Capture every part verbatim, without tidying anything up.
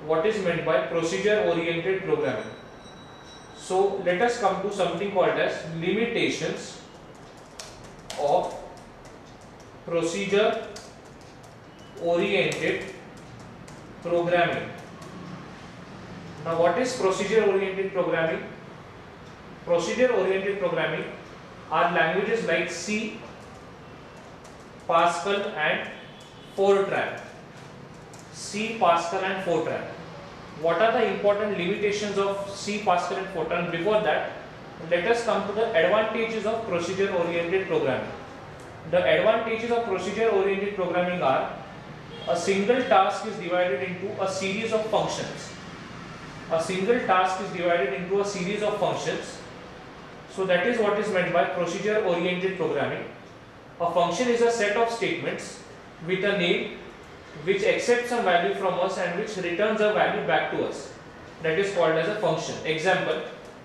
what is meant by procedure oriented programming. So let us come to something called as limitations of procedure oriented programming. Now what is procedure oriented programming? Procedure oriented programming are languages like C, Pascal and Fortran. C, Pascal and Fortran. What are the important limitations of C, Pascal and Fortran? Before that, let us come to the advantages of procedure oriented programming. The advantages of procedure oriented programming are: a single task is divided into a series of functions. A single task is divided into a series of functions. So that is what is meant by procedure oriented programming. A function is a set of statements with a name which accepts some value from us and which returns a value back to us. That is called as a function. Example: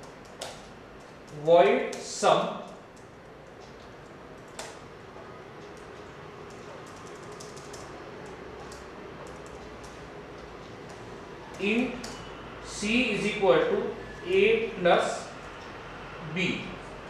void sum int C is equal to A plus B.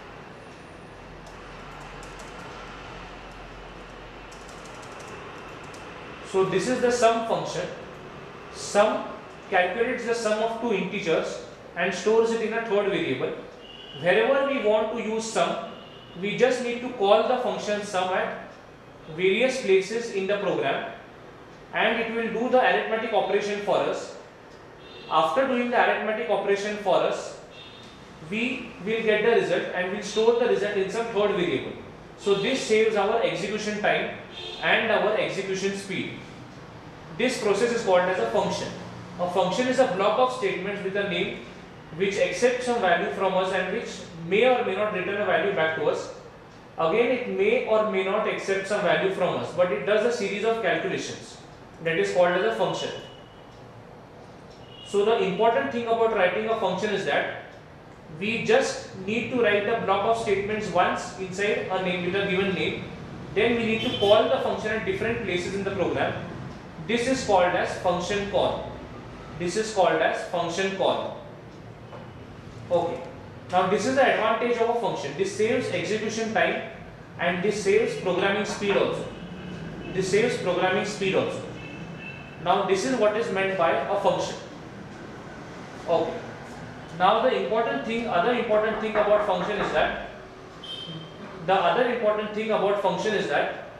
So this is the sum function. Sum calculates the sum of two integers and stores it in a third variable. Wherever we want to use sum, we just need to call the function sum at various places in the program, and it will do the arithmetic operation for us. After doing the arithmetic operation for us, we will get the result and will store the result in some third variable. So this saves our execution time and our execution speed. This process is called as a function. A function is a block of statements with a name which accepts some value from us and which may or may not return a value back to us. Again, it may or may not accept some value from us, but it does a series of calculations. That is called as a function. So the important thing about writing a function is that we just need to write the block of statements once inside a name with a given name. Then we need to call the function at different places in the program. This is called as function call. This is called as function call. Okay. Now this is the advantage of a function. This saves execution time and this saves programming speed also. This saves programming speed also. Now this is what is meant by a function. Okay. Now the important thing, other important thing about function is that, the other important thing about function is that,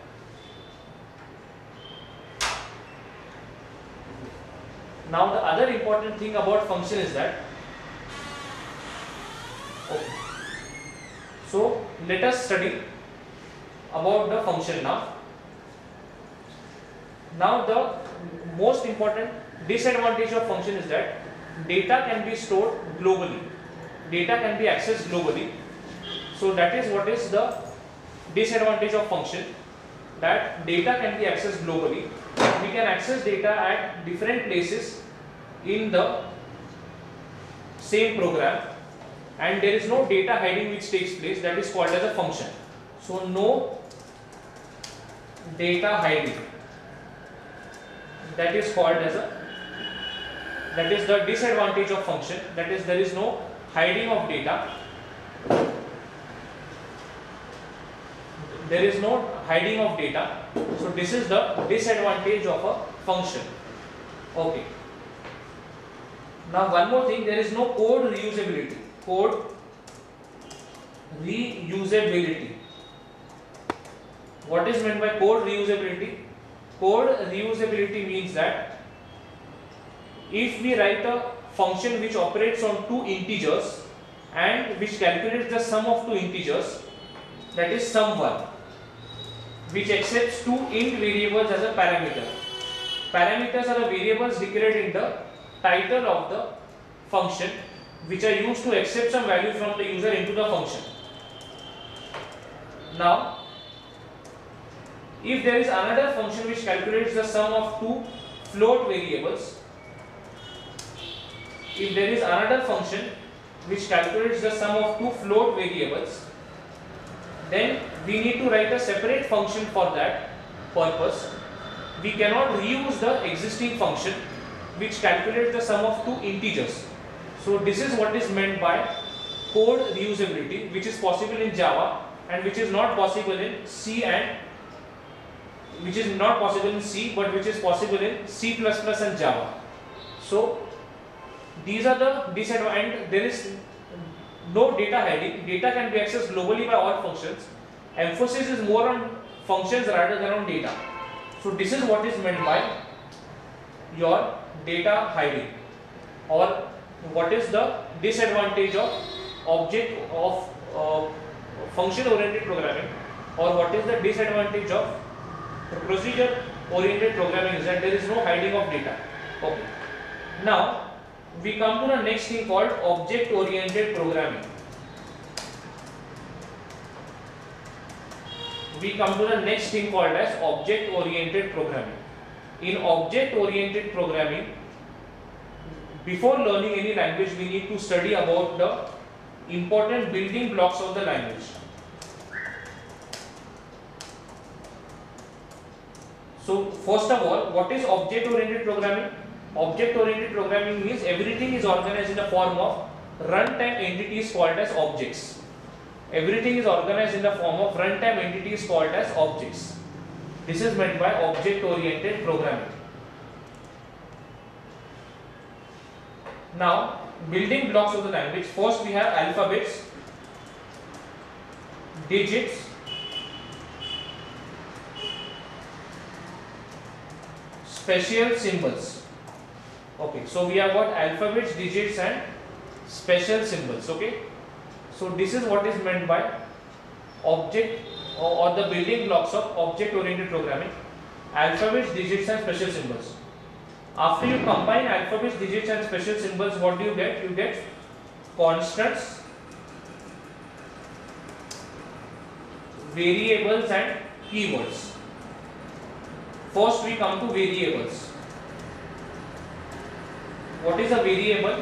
now the other important thing about function is that, okay. So let us study about the function now. Now the most important disadvantage of function is that data can be stored globally. Data can be accessed globally. So that is what is the disadvantage of function, that data can be accessed globally. We can access data at different places in the same program, and there is no data hiding which takes place. That is called as a function. So no data hiding. That is called as a That is the disadvantage of function. That is, there is no hiding of data. There is no hiding of data. So this is the disadvantage of a function. Okay. Now one more thing, there is no code reusability. Code reusability. What is meant by code reusability? Code reusability means that if we write a function which operates on two integers and which calculates the sum of two integers, that is sum one, which accepts two int variables as a parameter. Parameters are the variables declared in the title of the function which are used to accept some value from the user into the function. Now, if there is another function which calculates the sum of two float variables, if there is another function which calculates the sum of two float variables, then we need to write a separate function for that purpose. We cannot reuse the existing function. which calculates the sum of two integers. So this is what is meant by code reusability, which is possible in Java and which is not possible in C and which is not possible in C, but which is possible in C plus plus and Java. So these are the disadvantages, and there is no data hiding. Data can be accessed globally by all functions. Emphasis is more on functions rather than on data. So this is what is meant by your data hiding, or what is the disadvantage of object of uh, function oriented programming, or what is the disadvantage of procedure oriented programming is that there is no hiding of data. Okay. Now we come to the next thing called object oriented programming. We come to the next thing called as object oriented programming. In object oriented programming, before learning any language, we need to study about the important building blocks of the language. So first of all, what is object oriented programming? Object oriented programming means everything is organized in the form of runtime entities called as objects. Everything is organized in the form of runtime entities called as objects. This is meant by object oriented programming. Now, building blocks of the language. First we have alphabets, digits, special symbols. Okay, so we have got alphabets, digits and special symbols. Okay, so this is what is meant by object or, or the building blocks of object oriented programming: alphabets, digits and special symbols. After you combine alphabets, digits and special symbols, what do you get? You get constants, variables and keywords. First we come to variables. What is a variable?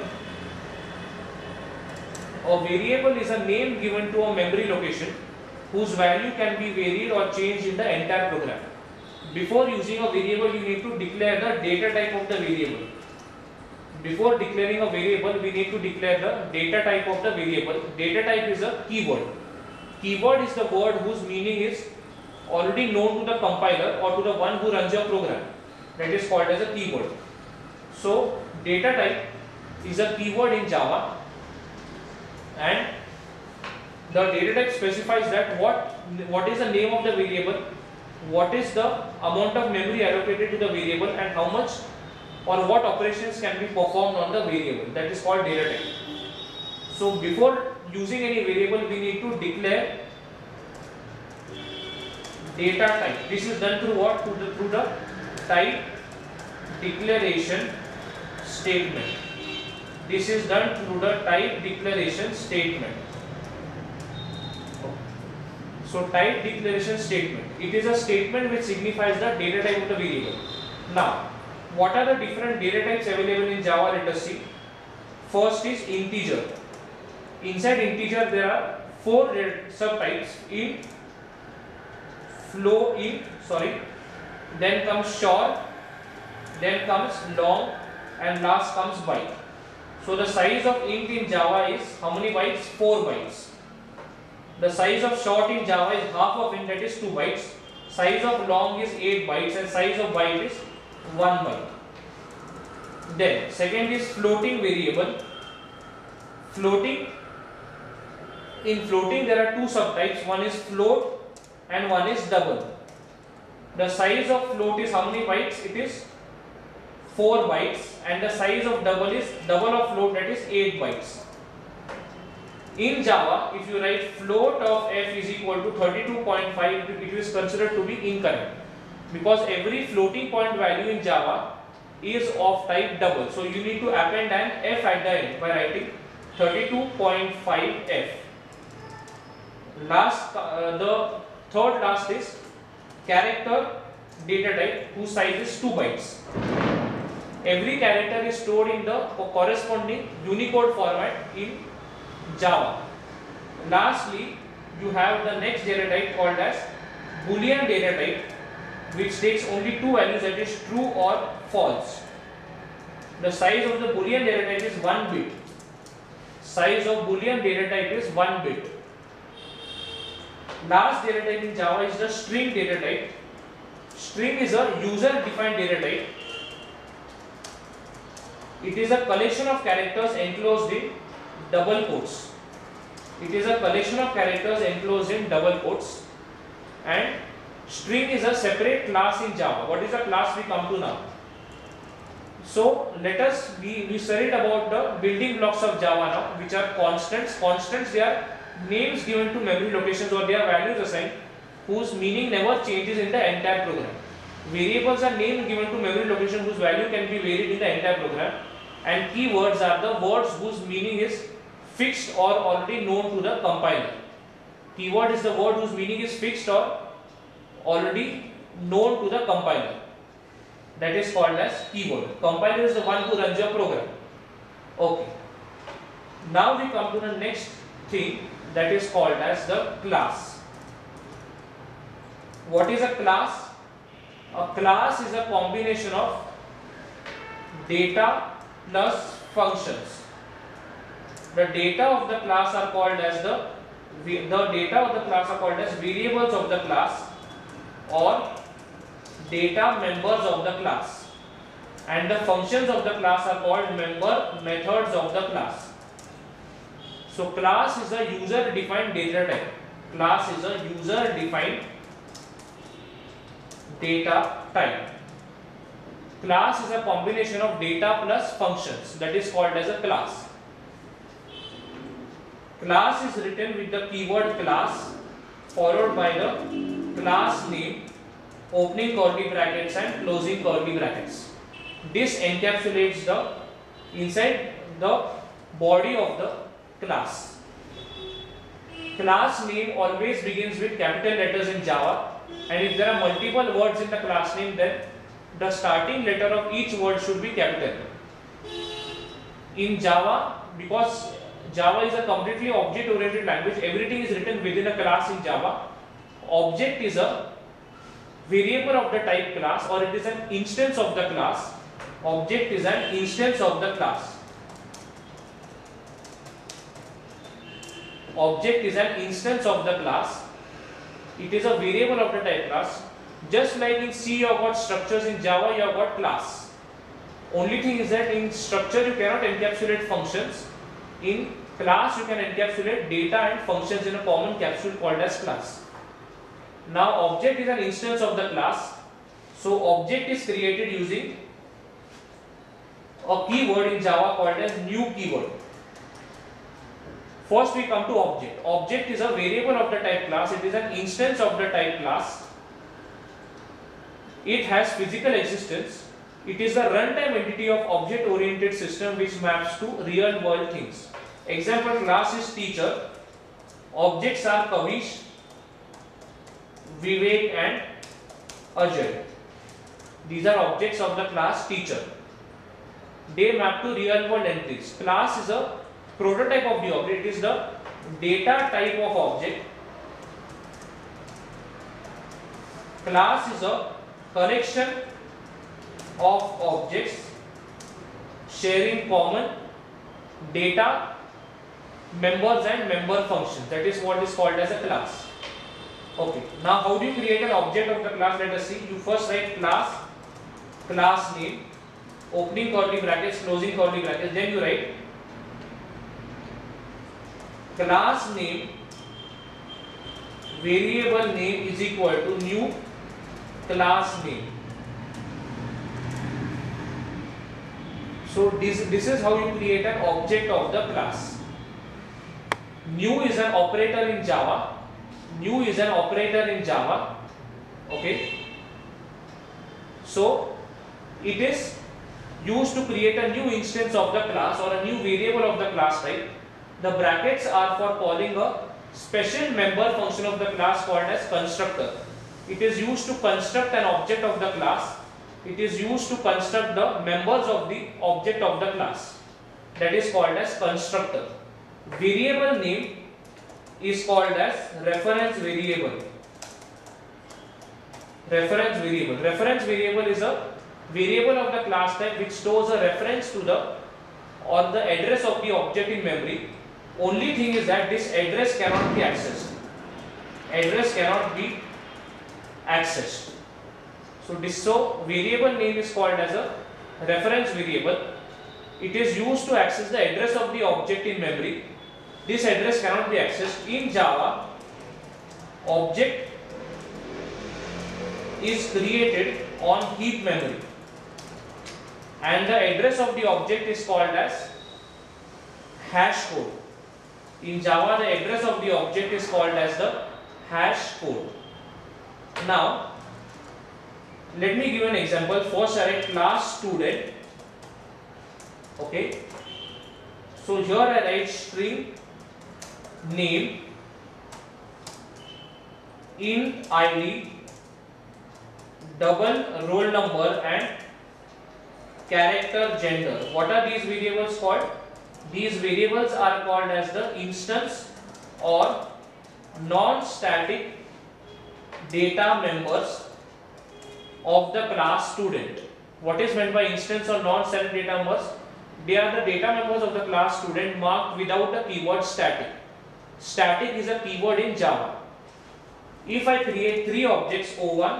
A variable is a name given to a memory location whose value can be varied or changed in the entire program. Before using a variable, you need to declare the data type of the variable. Before declaring a variable, we need to declare the data type of the variable. Data type is a keyword. Keyword is the word whose meaning is already known to the compiler or to the one who runs your program. That is called as a keyword. So data type is a keyword in Java, and the data type specifies that what what is the name of the variable, what is the amount of memory allocated to the variable, and how much or what operations can be performed on the variable. That is called data type. So before using any variable, we need to declare data type. This is done through what? Through the, through the type declaration statement. This is done through the type declaration statement. So type declaration statement. It is a statement which signifies the data type of the variable. Now, what are the different data types available in Java? Let us see. First is integer. Inside integer there are four subtypes: int, flow int, sorry, then comes short, then comes long, and last comes byte. So the size of int in Java is how many bytes? four bytes. The size of short in Java is half of int, that is two bytes. Size of long is eight bytes and size of byte is one byte. Then second is floating variable. Floating, in floating there are two subtypes. One is float and one is double. The size of float is how many bytes? It is four bytes, and the size of double is double of float, that is eight bytes. In Java, if you write float of f is equal to thirty-two point five, it is considered to be incorrect, because every floating point value in Java is of type double. So you need to append an f at the end by writing thirty-two point five f. Last, uh, the third last is character data type whose size is two bytes. Every character is stored in the corresponding Unicode format in Java. Lastly, you have the next data type called as Boolean data type, which takes only two values, that is true or false. The size of the Boolean data type is one bit. Size of Boolean data type is one bit. Last data type in Java is the string data type. String is a user defined data type. It is a collection of characters enclosed in double quotes. It is a collection of characters enclosed in double quotes. And string is a separate class in Java. What is the class we come to now? So let us, we, we studied about the building blocks of Java now, which are constants. Constants, they are names given to memory locations, or they are values assigned whose meaning never changes in the entire program. Variables are names given to memory location whose value can be varied in the entire program. And keywords are the words whose meaning is fixed or already known to the compiler. Keyword is the word whose meaning is fixed or already known to the compiler. That is called as keyword. Compiler is the one who runs your program. Okay. Now we come to the next thing, that is called as the class. What is a class? A class is a combination of data plus functions. The data of the class are called as the the data of the class are called as variables of the class or data members of the class, and the functions of the class are called member methods of the class. So class is a user defined data type. Class is a user defined data type. Class is a combination of data plus functions, that is called as a class. Class is written with the keyword class followed by the class name, opening curly brackets and closing curly brackets. This encapsulates the inside the body of the class. Class name always begins with capital letters in Java, and if there are multiple words in the class name, then the starting letter of each word should be capital. In Java, because Java is a completely object oriented language, everything is written within a class in Java. Object is a variable of the type class, or it is an instance of the class. Object is an instance of the class. Object is an instance of the class. It is a variable of the type class. Just like in C you have got structures, in Java you have got class. Only thing is that in structure you cannot encapsulate functions. In class you can encapsulate data and functions in a common capsule called as class. Now object is an instance of the class. So object is created using a keyword in Java called as new keyword. First we come to object. Object is a variable of the type class. It is an instance of the type class. It has physical existence. It is the runtime entity of object oriented system which maps to real world things. Example class is teacher. Objects are Kavish, Vivek and Ajay. These are objects of the class teacher. They map to real world entries. Class is a prototype of the object. It is the data type of object. Class is a collection of objects sharing common data, members and member functions. That is what is called as a class. Okay. Now how do you create an object of the class? Let us see. You first write class, class name, opening curly brackets, closing curly brackets. Then you write class name variable name is equal to new class name. So this, this is how you create an object of the class. New is an operator in Java. New is an operator in Java. Okay. So it is used to create a new instance of the class or a new variable of the class type. The brackets are for calling a special member function of the class called as constructor. It is used to construct an object of the class. It is used to construct the members of the object of the class. That is called as constructor. Variable name is called as reference variable. Reference variable. Reference variable is a variable of the class type which stores a reference to the or the address of the object in memory. Only thing is that this address cannot be accessed. Address cannot be accessed. So this so variable name is called as a reference variable. It is used to access the address of the object in memory. This address cannot be accessed. In Java, object is created on heap memory, and the address of the object is called as hash code. In Java, the address of the object is called as the hash code. Now, let me give an example. First, I write class student. Okay. So here I write string name, int I D, double roll number and character gender. What are these variables called? These variables are called as the instance or non-static data members of the class student. What is meant by instance or non-static data members? They are the data members of the class student marked without the keyword static. Static is a keyword in Java. If I create three objects O one,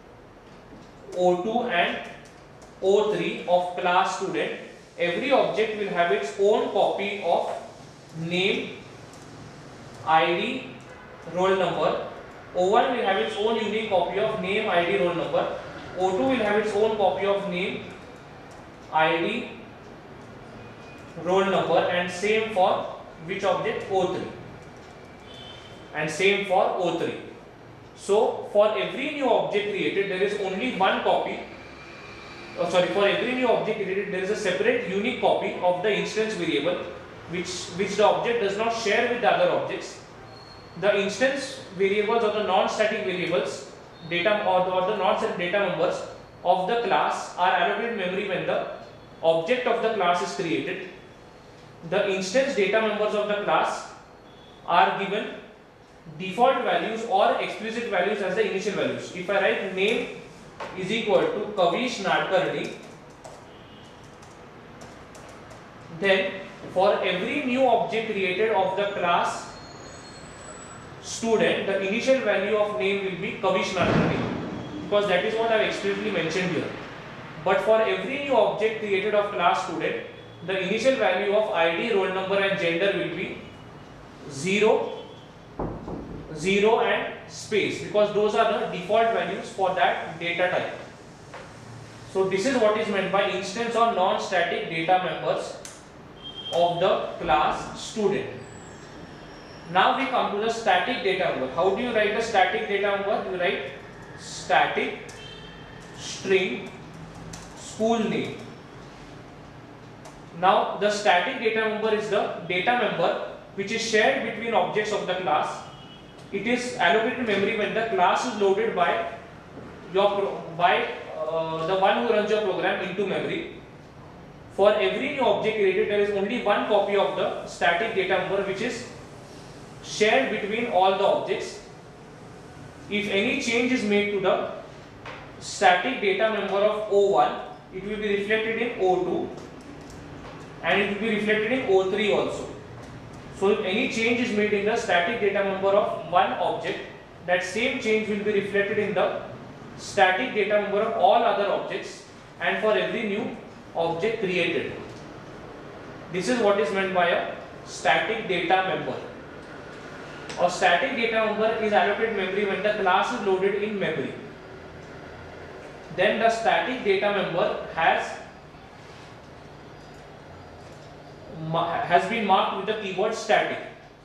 O two and O three of class student, every object will have its own copy of name, I D, roll number. O one will have its own unique copy of name, I D, roll number. O two will have its own copy of name, I D, roll number, and same for which object? O three. And same for O three. So for every new object created, there is only one copy. Oh, sorry, for every new object created, there is a separate unique copy of the instance variable, which which the object does not share with the other objects. The instance variables or the non-static variables, data or the, or the non-static data members of the class are allocated memory when the object of the class is created. The instance data members of the class are given default values or explicit values as the initial values. If I write name is equal to Kavish Nadkarni, then for every new object created of the class student, the initial value of name will be Kavish Nadkarni, because that is what I have explicitly mentioned here. But for every new object created of class student, the initial value of I D, roll number and gender will be zero, zero and space, because those are the default values for that data type. So this is what is meant by instance or non-static data members of the class student. Now we come to the static data member. How do you write the static data member? You write static string school name. Now the static data member is the data member which is shared between objects of the class. It is allocated memory when the class is loaded by your by uh, the one who runs your program into memory. For every new object created, there is only one copy of the static data member which is shared between all the objects. If any change is made to the static data member of O one, it will be reflected in O two and it will be reflected in O three also. So if any change is made in the static data member of one object, that same change will be reflected in the static data member of all other objects and for every new object created. This is what is meant by a static data member. A static data member is allocated memory when the class is loaded in memory. Then the static data member has has been marked with the keyword static.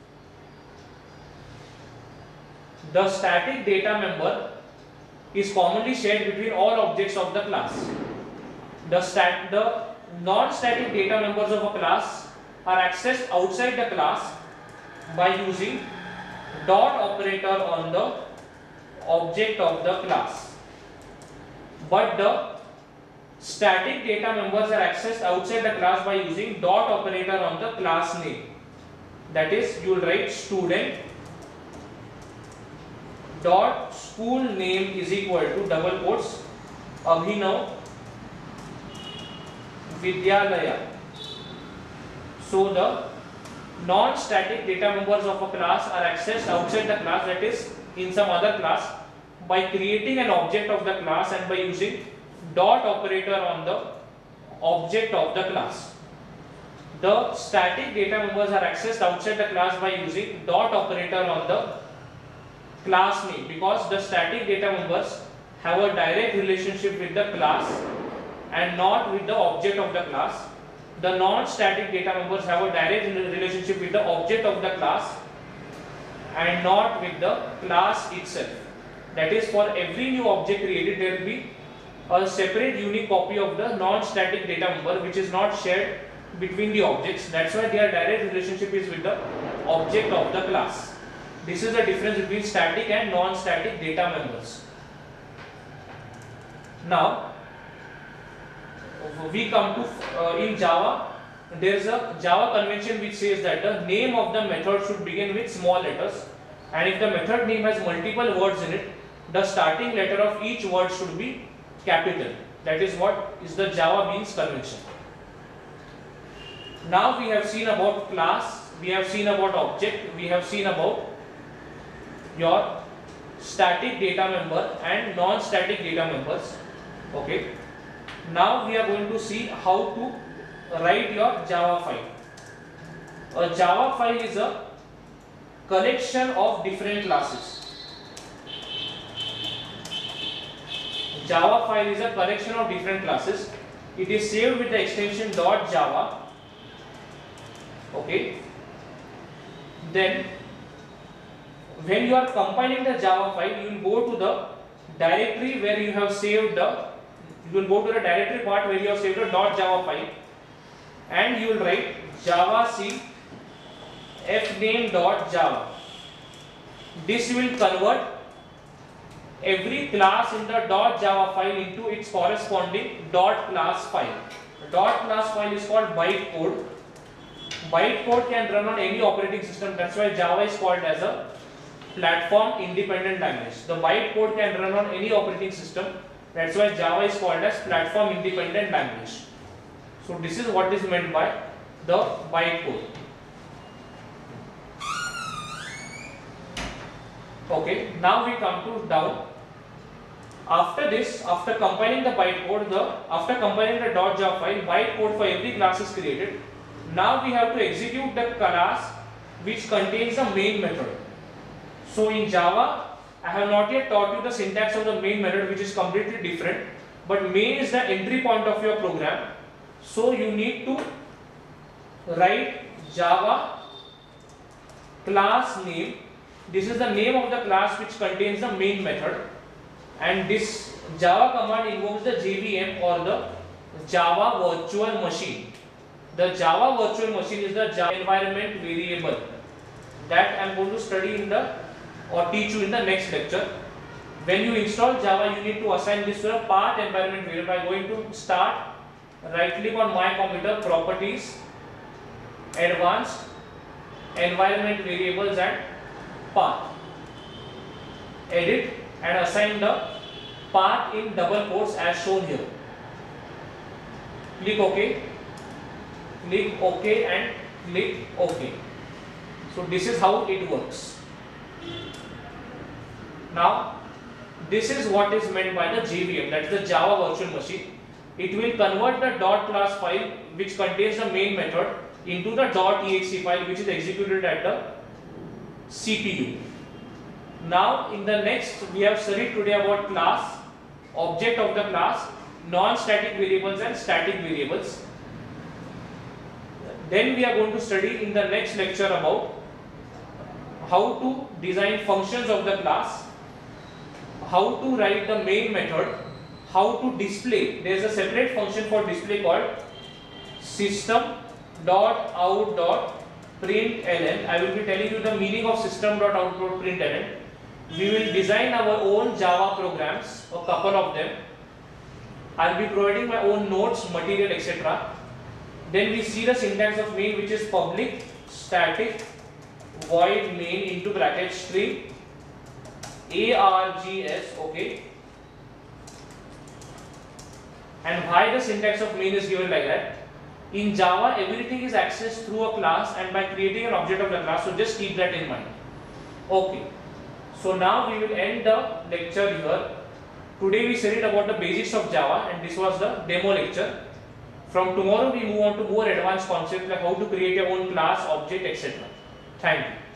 The static data member is commonly shared between all objects of the class. The stat the non-static data members of a class are accessed outside the class by using dot operator on the object of the class. But the static data members are accessed outside the class by using dot operator on the class name. That is, you will write student dot school name is equal to double quotes Abhinav Vidyalaya. So the non-static data members of a class are accessed outside the class, that is in some other class, by creating an object of the class and by using dot operator on the object of the class. The static data members are accessed outside the class by using dot operator on the class name, because the static data members have a direct relationship with the class and not with the object of the class. The non-static data members have a direct relationship with the object of the class and not with the class itself. That is, for every new object created, there will be a separate unique copy of the non-static data member which is not shared between the objects. That's why their direct relationship is with the object of the class. This is the difference between static and non-static data members. Now we come to uh, in Java, there is a Java convention which says that the name of the method should begin with small letters, and if the method name has multiple words in it, the starting letter of each word should be capital. That is what is the Java Beans convention. Now we have seen about class, we have seen about object, we have seen about your static data member and non-static data members. Okay. Now we are going to see how to write your Java file. A Java file is a collection of different classes. Java file is a collection of different classes. It is saved with the extension .java. Okay. Then when you are compiling the Java file, you will go to the directory where you have saved the you will go to the directory part where you have saved the .java file, and you will write javac fname.java. This will convert every class in the .java file into its corresponding .class file. The .class file is called bytecode. Bytecode can run on any operating system. That's why Java is called as a platform independent language. The bytecode can run on any operating system. That's why Java is called as platform independent language. So this is what is meant by the bytecode. Okay, now we come to down. After this, after compiling the bytecode, the after compiling the .java file, bytecode for every class is created. Now we have to execute the class which contains the main method. So in Java, I have not yet taught you the syntax of the main method, which is completely different, but main is the entry point of your program. So you need to write Java class name. This is the name of the class which contains the main method, and this Java command invokes the J V M or the Java virtual machine. The Java virtual machine is the Java environment variable that I am going to study in the or teach you in the next lecture. When you install Java, you need to assign this to a path environment variable by going to start, right click on my computer, properties, advanced, environment variables and path. Edit and assign the path in double quotes as shown here. Click OK, click OK and click OK. So this is how it works. Now this is what is meant by the J V M, that is the Java virtual machine. It will convert the .class file which contains the main method into the .exe file which is executed at the C P U. Now in the next, we have studied today about class, object of the class, non-static variables and static variables. Then we are going to study in the next lecture about how to design functions of the class, how to write the main method, how to display. There is a separate function for display called system.out.println. I will be telling you the meaning of system.out.println. We will design our own Java programs, a couple of them. I will be providing my own notes, material, et cetera. Then we see the syntax of main, which is public static void main into bracket string args, okay, And why the syntax of main is given like that? In Java, everything is accessed through a class and by creating an object of the class. So just keep that in mind. Okay. So now we will end the lecture here. Today we studied about the basics of Java, and this was the demo lecture. From tomorrow we move on to more advanced concepts like how to create your own class, object, et cetera. Thank you.